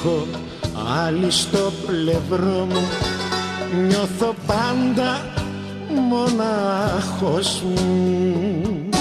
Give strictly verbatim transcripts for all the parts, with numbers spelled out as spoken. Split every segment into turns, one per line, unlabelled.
έχω άλλη στο πλευρό μου, νιώθω πάντα μονάχος μου.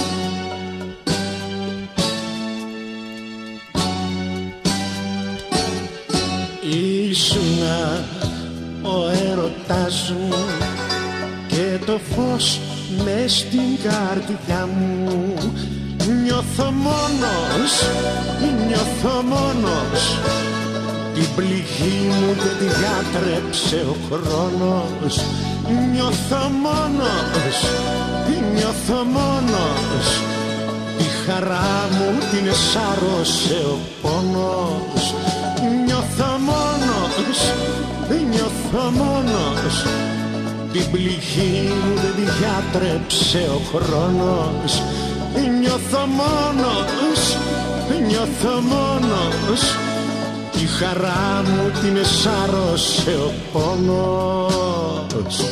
Ήσουνα ο έρωτας μου και το φως μες στην καρδιά μου. Νιώθω μόνος, νιώθω μόνος, την πληγή μου δεν τη διάτρεψε ο χρόνος. Νιώθω μόνος, νιώθω μόνος, τη χαρά μου την εσάρωσε ο πόνος. Νιώθω μόνος, νιώθω μόνος, την πληγή μου δεν τη διάτρεψε ο χρόνος. Νιώθω μόνος, νιώθω μόνος, τη χαρά μου την εσάρωσε ο πόνος.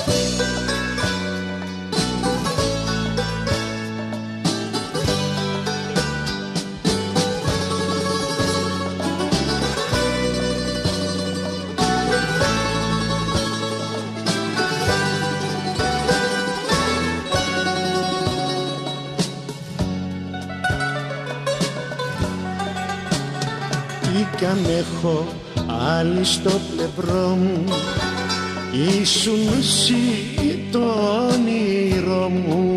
Κι αν έχω άλλη στο πλευρό μου, ήσουν εσύ το όνειρό μου.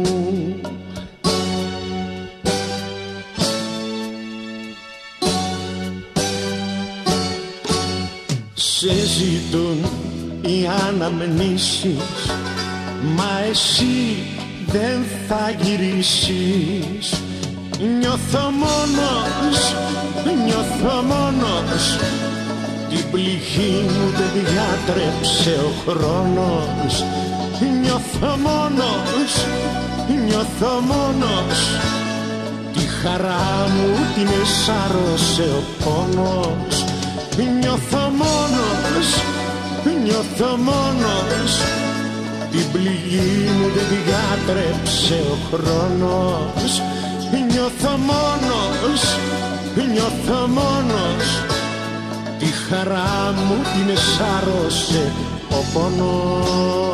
Σε ζητούν οι αναμνήσεις, μα εσύ δεν θα γυρίσεις. Νιώθω μόνος, νιώθω μόνος, την πληγή μου δεν διάτρεψε ο χρόνος. Νιώθω μόνος, νιώθω μόνος, τη χαρά μου την εσάρωσε ο πόνος. Νιώθω μόνος, νιώθω μόνος, την πληγή μου δεν διάτρεψε ο χρόνος. Νιώθω μόνος, νιώθω μόνος, τη χαρά μου την εσάρωσε ο πόνος.